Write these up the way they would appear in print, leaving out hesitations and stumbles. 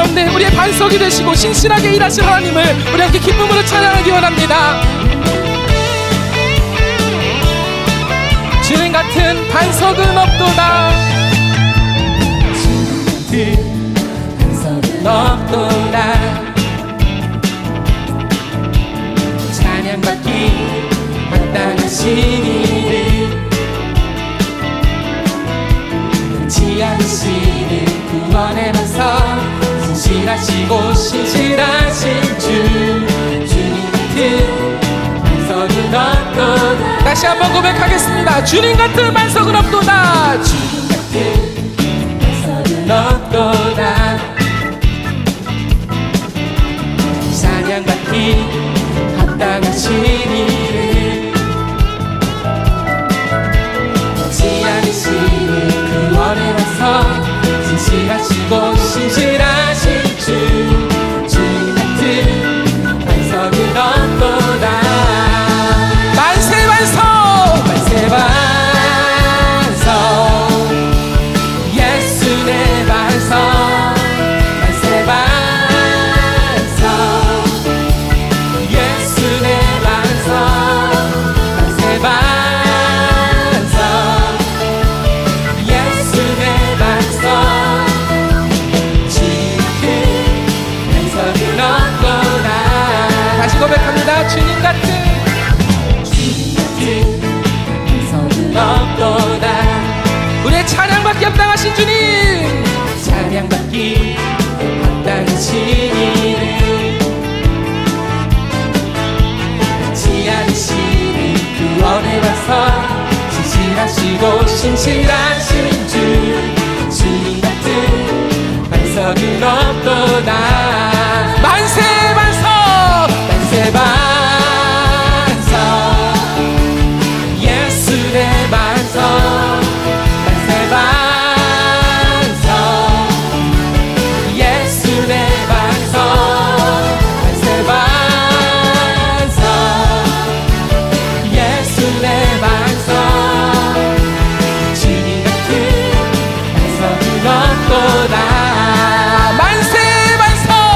가운데 우리의 반석이 되시고 신실하게 일하실 하나님을 우리 함께 기쁨으로 찬양하기 원합니다. 주님 같은 반석은 없도다. 주님 같은 반석은 없도다. 찬양받기 마땅하신 이를 끊지 않으시는 구원의 반석, 신실하시고 신실하신 주님 같은 반석은 없도다. 다시 한번 고백하겠습니다. 주님 같은 반석은 없도다. 주님 같은 반석은 없도다. 찬양받기 합당하신 이를 끊지 않으시는 구원의 반석, 신실하시고 신실하신 주님 같은 반석은 없도다. 만세 반석, 만세 반석, 예수 내 반석, 만세 반석, 예수 내 반석, 만세 반석, 예수 내 반석, 주님 같은 반석은 없도다. 다시 고백합니다. 주님 같은 없도다. 우리의 찬양받기 합당하신 주님, 찬양받기 합당하신 이를 끊지 않으시는 구원의 반석, 신실하시고 신실하신 주님 같은 반석은 없도다. 만세 반석, 만세 반석, 만세 반석,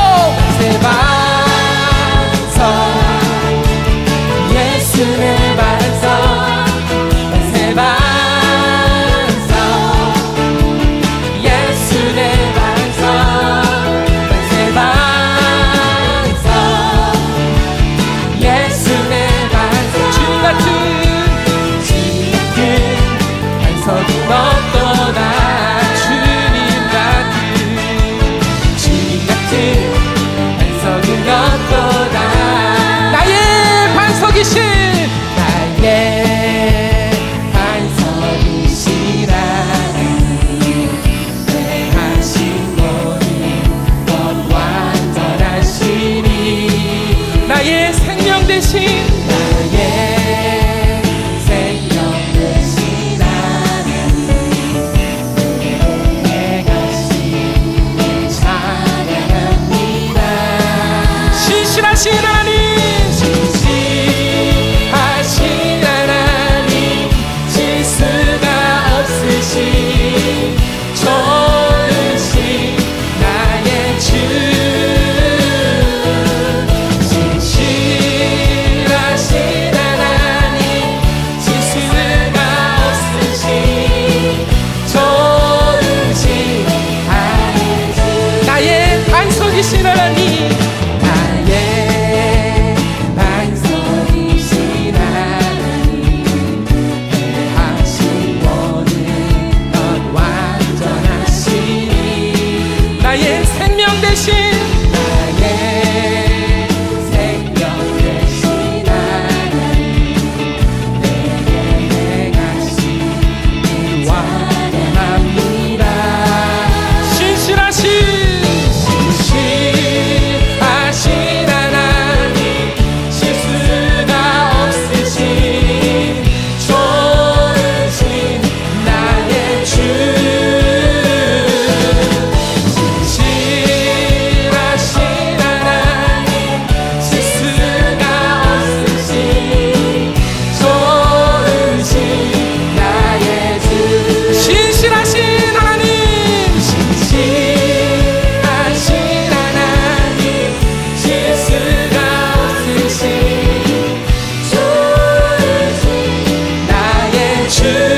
주님